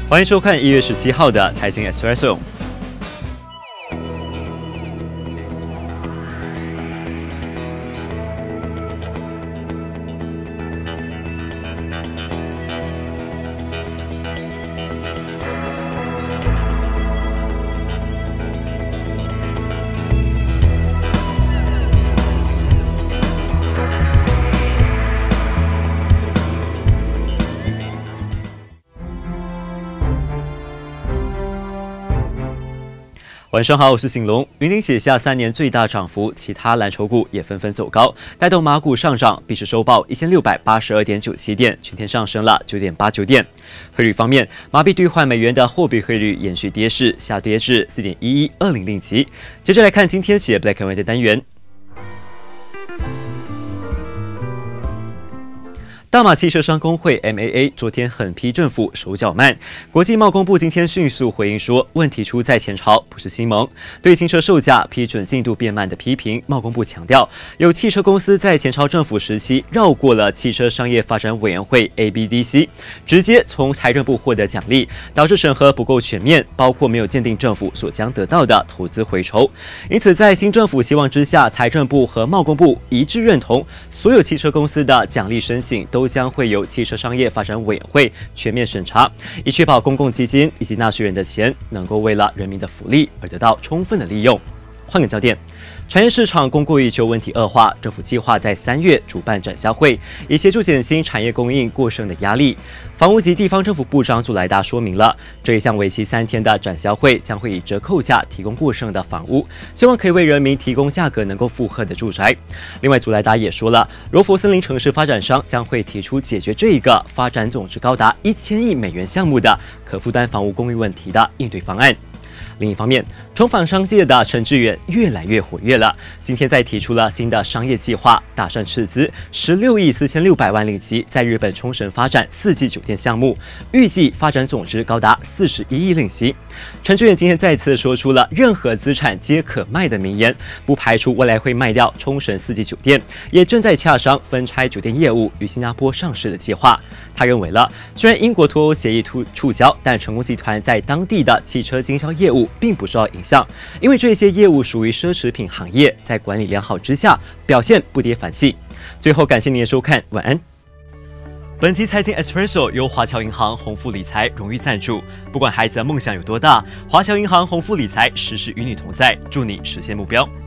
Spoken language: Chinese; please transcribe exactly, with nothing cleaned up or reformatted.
欢迎收看一月十七号的财经 Espresso。晚上好，我是醒龙。云林写下三年最大涨幅，其他蓝筹股也纷纷走高，带动马股上涨，必时收报一千六百八十二点九七点，全天上升了九点八九点。汇率方面，马币兑换美元的货币汇率延续跌势，下跌至四点一一二零令吉。接着来看今天写 Black and White 的单元。大马汽车商工会 M A A 昨天狠批政府手脚慢，国际贸工部今天迅速回应说，问题出在前朝，不是新盟。对新车售价批准进度变慢的批评，贸工部强调，有汽车公司在前朝政府时期绕过了汽车商业发展委员会 A B D C， 直接从财政部获得奖励，导致审核不够全面，包括没有鉴定政府所将得到的投资回酬。因此，在新政府希望之下，财政部和贸工部一致认同，所有汽车公司的奖励申请都将会由汽车商业发展委员会全面审查，以确保公共基金以及纳税人的钱能够为了人民的福利而得到充分的利用。换个焦点，产业市场供过于求问题恶化，政府计划在三月主办展销会，以协助减轻产业供应过剩的压力。房屋及地方政府部长祖莱达说明了，这一项为期三天的展销会将会以折扣价提供过剩的房屋，希望可以为人民提供价格能够负荷的住宅。另外，祖莱达也说了，柔佛森林城市发展商将会提出解决这一个发展总值高达一千亿美元项目的可负担房屋供应问题的应对方案。另一方面，重返商界的陈致远越来越活跃了。今天再提出了新的商业计划，打算斥资十六亿四千六百万令吉，在日本冲绳发展四季酒店项目，预计发展总值高达四十一亿令吉。陈致远今天再次说出了任何资产皆可卖的名言，不排除未来会卖掉冲绳四季酒店，也正在洽商分拆酒店业务与新加坡上市的计划。他认为了，虽然英国脱欧协议触礁，但成功集团在当地的汽车经销业务并不受到影响，因为这些业务属于奢侈品行业，在管理良好之下，表现不跌反气。最后，感谢您的收看，晚安。本期财经 Espresso 由华侨银行鸿富理财荣誉赞助。不管孩子的梦想有多大，华侨银行鸿富理财时时与你同在，祝你实现目标。